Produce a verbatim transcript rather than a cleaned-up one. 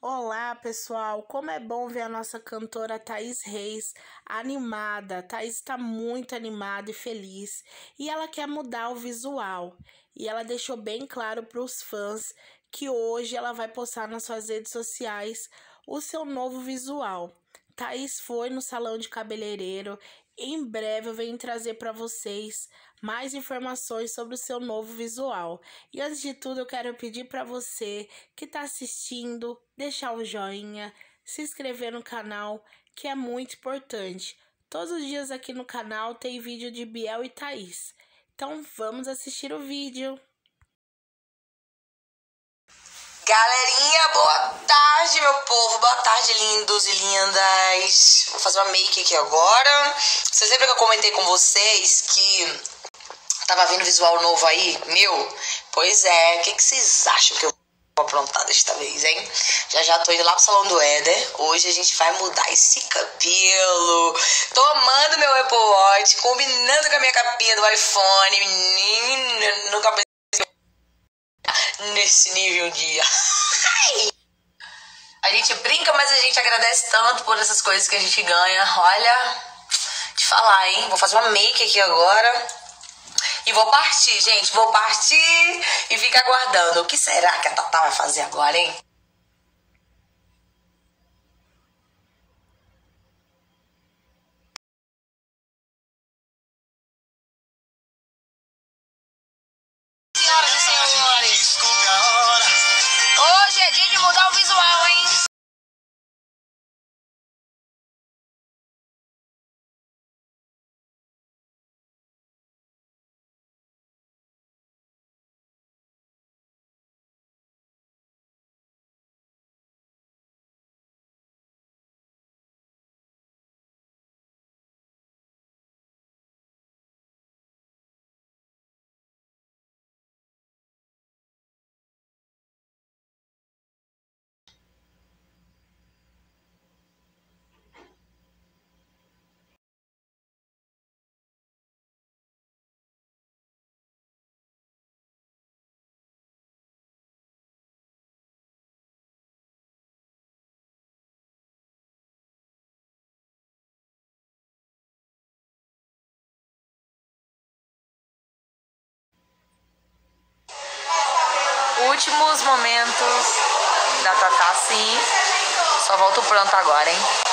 Olá, pessoal! Como é bom ver a nossa cantora Thaís Reis animada. Thaís está muito animada e feliz e ela quer mudar o visual. E ela deixou bem claro para os fãs que hoje ela vai postar nas suas redes sociais o seu novo visual. Thaís foi no salão de cabeleireiro. Em breve eu venho trazer para vocês mais informações sobre o seu novo visual. E antes de tudo, eu quero pedir para você que está assistindo, deixar um joinha, se inscrever no canal, que é muito importante. Todos os dias aqui no canal tem vídeo de Biel e Thaís. Então vamos assistir o vídeo. Galerinha, boa tarde, meu povo. Boa tarde, lindos e lindas. Vou fazer uma make aqui agora. Vocês lembram que eu comentei com vocês que tava vindo visual novo aí? Meu, pois é. O que, que vocês acham que eu vou aprontar desta vez, hein? Já já tô indo lá pro salão do Éder. Hoje a gente vai mudar esse cabelo. Tomando meu Apple Watch, combinando com a minha capinha do iPhone. Menina, nunca pensei nesse nível um dia. A gente brinca, mas a gente agradece tanto por essas coisas que a gente ganha. Olha, te falar, hein? Vou fazer uma make aqui agora e vou partir, gente. Vou partir e fica aguardando. O que será que a Tatá vai fazer agora, hein? Senhoras e senhores, hoje é dia de mudar o visual, hein? Últimos momentos da Tatá, sim. Só volto pronto agora, hein?